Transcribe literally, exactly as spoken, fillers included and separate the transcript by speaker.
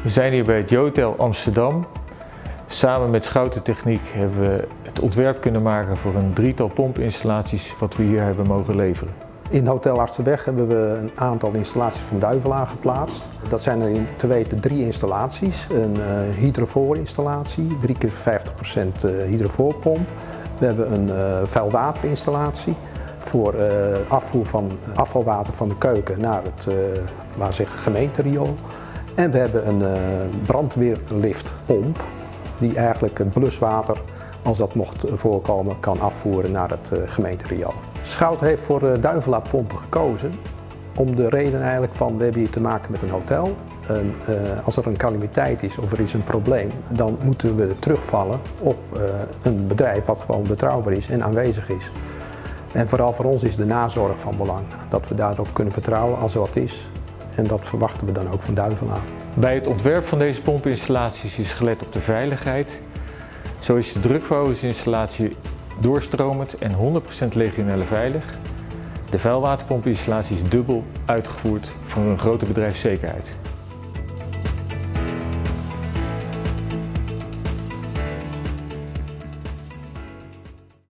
Speaker 1: We zijn hier bij het Yotel Amsterdam. Samen met Schouten Techniek hebben we het ontwerp kunnen maken voor een drietal pompinstallaties wat we hier hebben mogen leveren.
Speaker 2: In Hotel Arsterweg hebben we een aantal installaties van Duivelaar geplaatst. Dat zijn er in te weten drie installaties. Een uh, hydrovoorinstallatie, drie keer vijftig procent uh, hydrovoorpomp. We hebben een uh, vuilwaterinstallatie voor uh, afvoer van afvalwater van de keuken naar het uh, laten we zeggen, gemeenteriool. En we hebben een uh, brandweerliftpomp die eigenlijk het bluswater, als dat mocht voorkomen, kan afvoeren naar het uh, gemeenteriool. Schouten heeft voor uh, Duivelaar pompen gekozen om de reden eigenlijk van we hebben hier te maken met een hotel. En, uh, als er een calamiteit is of er is een probleem, dan moeten we terugvallen op uh, een bedrijf wat gewoon betrouwbaar is en aanwezig is. En vooral voor ons is de nazorg van belang, dat we daarop kunnen vertrouwen als er wat is. En dat verwachten we dan ook van Duivelaar.
Speaker 1: Bij het ontwerp van deze pompinstallaties is gelet op de veiligheid. Zo is de drukverhoginstallatie doorstromend en honderd procent legionelle veilig. De vuilwaterpompinstallatie is dubbel uitgevoerd voor een grote bedrijfszekerheid.